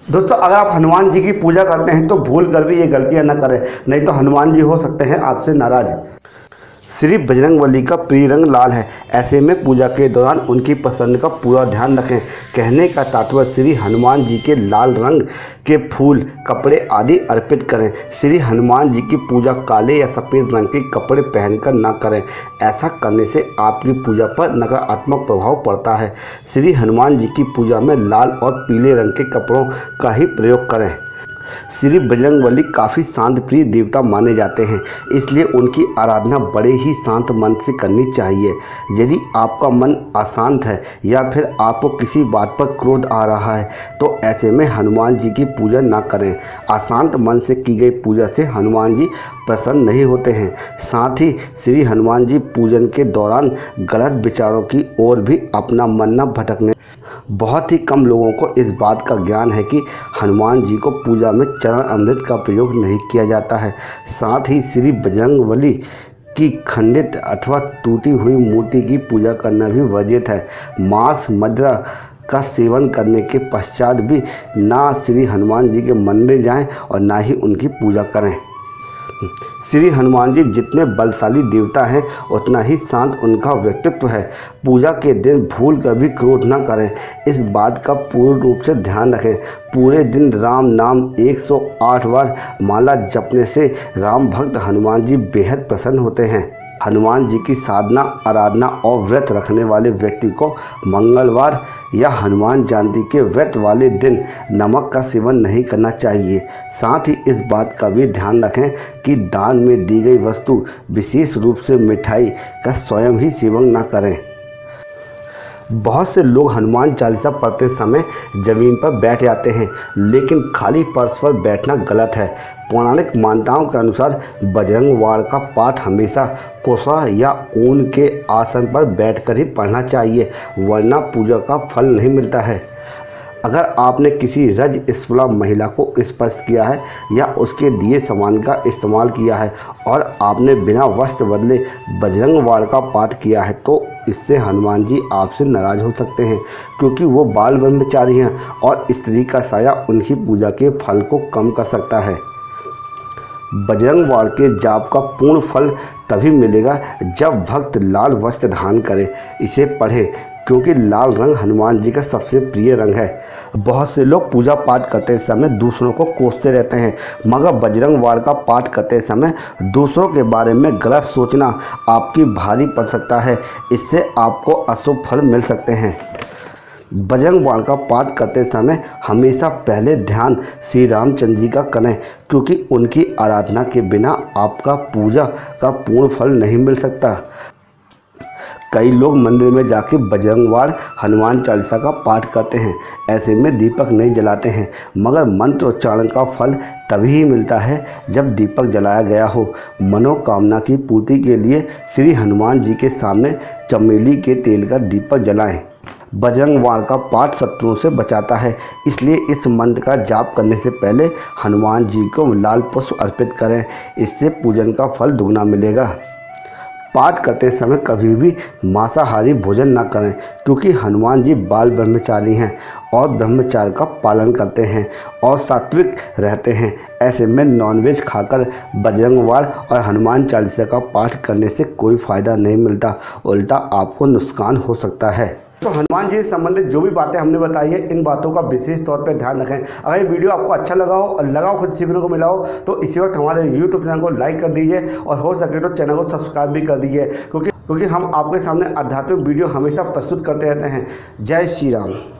दोस्तों, अगर आप हनुमान जी की पूजा करते हैं तो भूल कर भी ये गलतियां न करें, नहीं तो हनुमान जी हो सकते हैं आपसे नाराज। श्री बजरंगबली का प्रिय रंग लाल है, ऐसे में पूजा के दौरान उनकी पसंद का पूरा ध्यान रखें। कहने का तात्पर्य श्री हनुमान जी के लाल रंग के फूल, कपड़े आदि अर्पित करें। श्री हनुमान जी की पूजा काले या सफ़ेद रंग के कपड़े पहनकर ना करें, ऐसा करने से आपकी पूजा पर नकारात्मक प्रभाव पड़ता है। श्री हनुमान जी की पूजा में लाल और पीले रंग के कपड़ों का ही प्रयोग करें। श्री बजरंगबली काफ़ी शांत प्रिय देवता माने जाते हैं, इसलिए उनकी आराधना बड़े ही शांत मन से करनी चाहिए। यदि आपका मन अशांत है या फिर आपको किसी बात पर क्रोध आ रहा है तो ऐसे में हनुमान जी की पूजा ना करें। अशांत मन से की गई पूजा से हनुमान जी प्रसन्न नहीं होते हैं। साथ ही श्री हनुमान जी पूजन के दौरान गलत विचारों की ओर भी अपना मन न भटकने। बहुत ही कम लोगों को इस बात का ज्ञान है कि हनुमान जी को पूजा में चरण अमृत का प्रयोग नहीं किया जाता है। साथ ही श्री बजरंगबली की खंडित अथवा टूटी हुई मूर्ति की पूजा करना भी वर्जित है। मांस मदिरा का सेवन करने के पश्चात भी ना श्री हनुमान जी के मंदिर जाएं और ना ही उनकी पूजा करें। श्री हनुमान जी जितने बलशाली देवता हैं उतना ही शांत उनका व्यक्तित्व है। पूजा के दिन भूल कर भी क्रोध न करें, इस बात का पूर्ण रूप से ध्यान रखें। पूरे दिन राम नाम 108 बार माला जपने से राम भक्त हनुमान जी बेहद प्रसन्न होते हैं। हनुमान जी की साधना, आराधना और व्रत रखने वाले व्यक्ति को मंगलवार या हनुमान जयंती के व्रत वाले दिन नमक का सेवन नहीं करना चाहिए। साथ ही इस बात का भी ध्यान रखें कि दान में दी गई वस्तु, विशेष रूप से मिठाई का स्वयं ही सेवन न करें। बहुत से लोग हनुमान चालीसा पढ़ते समय जमीन पर बैठ जाते हैं, लेकिन खाली फर्श पर बैठना गलत है। पौराणिक मान्यताओं के अनुसार बजरंग बाण का पाठ हमेशा कोसा या ऊन के आसन पर बैठकर ही पढ़ना चाहिए, वरना पूजा का फल नहीं मिलता है। अगर आपने किसी रजस्वला महिला को स्पर्श किया है या उसके दिए सामान का इस्तेमाल किया है और आपने बिना वस्त्र बदले बजरंग बाण का पाठ किया है तो इससे हनुमान जी आपसे नाराज हो सकते हैं, क्योंकि वो बाल ब्रह्मचारी हैं और स्त्री का साया उनकी पूजा के फल को कम कर सकता है। बजरंग बाण के जाप का पूर्ण फल तभी मिलेगा जब भक्त लाल वस्त्र धारण करे, इसे पढ़े, क्योंकि लाल रंग हनुमान जी का सबसे प्रिय रंग है। बहुत से लोग पूजा पाठ करते समय दूसरों को कोसते रहते हैं, मगर बजरंग बाण का पाठ करते समय दूसरों के बारे में गलत सोचना आपकी भारी पड़ सकता है, इससे आपको अशुभ फल मिल सकते हैं। बजरंग बाण का पाठ करते समय हमेशा पहले ध्यान श्री रामचंद्र जी का करें, क्योंकि उनकी आराधना के बिना आपका पूजा का पूर्ण फल नहीं मिल सकता। कई लोग मंदिर में जाके बजरंग बाण, हनुमान चालीसा का पाठ करते हैं, ऐसे में दीपक नहीं जलाते हैं, मगर मंत्र उच्चारण का फल तभी ही मिलता है जब दीपक जलाया गया हो। मनोकामना की पूर्ति के लिए श्री हनुमान जी के सामने चमेली के तेल का दीपक जलाएं। बजरंग बाण का पाठ शत्रुओं से बचाता है, इसलिए इस मंत्र का जाप करने से पहले हनुमान जी को लाल पुष्प अर्पित करें, इससे पूजन का फल दुगना मिलेगा। पाठ करते समय कभी भी मांसाहारी भोजन न करें, क्योंकि हनुमान जी बाल ब्रह्मचारी हैं और ब्रह्मचार्य का पालन करते हैं और सात्विक रहते हैं। ऐसे में नॉनवेज खाकर बजरंग बाण और हनुमान चालीसा का पाठ करने से कोई फ़ायदा नहीं मिलता, उल्टा आपको नुकसान हो सकता है। तो हनुमान जी से संबंधित जो भी बातें हमने बताई है, इन बातों का विशेष तौर पर ध्यान रखें। अगर ये वीडियो आपको अच्छा लगा हो और लगा हो कुछ सीखने को मिला हो तो इसी वक्त हमारे YouTube चैनल को लाइक कर दीजिए और हो सके तो चैनल को सब्सक्राइब भी कर दीजिए, क्योंकि हम आपके सामने आध्यात्मिक वीडियो हमेशा प्रस्तुत करते रहते हैं। जय श्री राम।